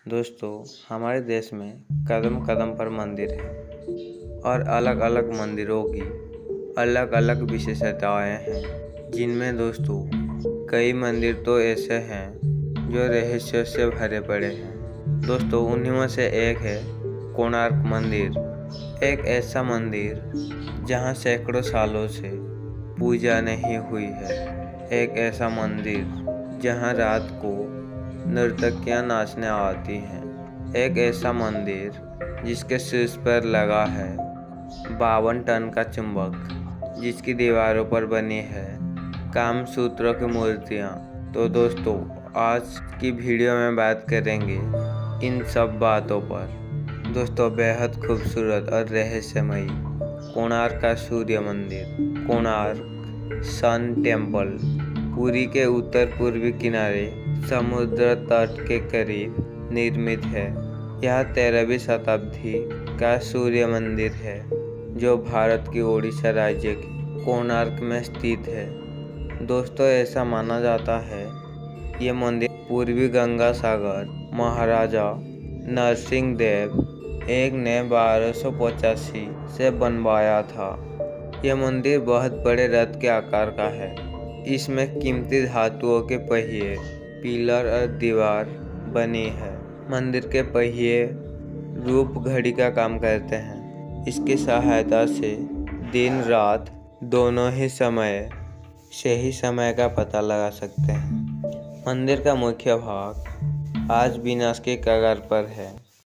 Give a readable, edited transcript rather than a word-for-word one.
दोस्तों, हमारे देश में कदम कदम पर मंदिर है और अलग अलग मंदिरों की अलग अलग विशेषताएं हैं, जिनमें दोस्तों कई मंदिर तो ऐसे हैं जो रहस्य से भरे पड़े हैं। दोस्तों, उन्हीं में से एक है कोणार्क मंदिर। एक ऐसा मंदिर जहां सैकड़ों सालों से पूजा नहीं हुई है। एक ऐसा मंदिर जहां रात को नर्तकियां नाचने आती हैं। एक ऐसा मंदिर जिसके शीर्ष पर लगा है 52 टन का चुंबक, जिसकी दीवारों पर बनी है कामसूत्रों की मूर्तियां। तो दोस्तों, आज की वीडियो में बात करेंगे इन सब बातों पर। दोस्तों, बेहद खूबसूरत और रहस्यमयी कोणार्क का सूर्य मंदिर। कोणार्क सन टेम्पल पुरी के उत्तर पूर्वी किनारे समुद्र तट के करीब निर्मित है। यह 13वीं शताब्दी का सूर्य मंदिर है जो भारत की ओडिशा राज्य के कोणार्क में स्थित है। दोस्तों, ऐसा माना जाता है ये मंदिर पूर्वी गंगा सागर महाराजा नरसिंह देव एक ने 1285 से बनवाया था। यह मंदिर बहुत बड़े रथ के आकार का है। इसमें कीमती धातुओं के पहिए, पिलर और दीवार बनी है। मंदिर के पहिए रूप घड़ी का काम करते हैं। इसकी सहायता से दिन रात दोनों ही समय सही समय का पता लगा सकते हैं। मंदिर का मुख्य भाग आज विनाश के कगार पर है।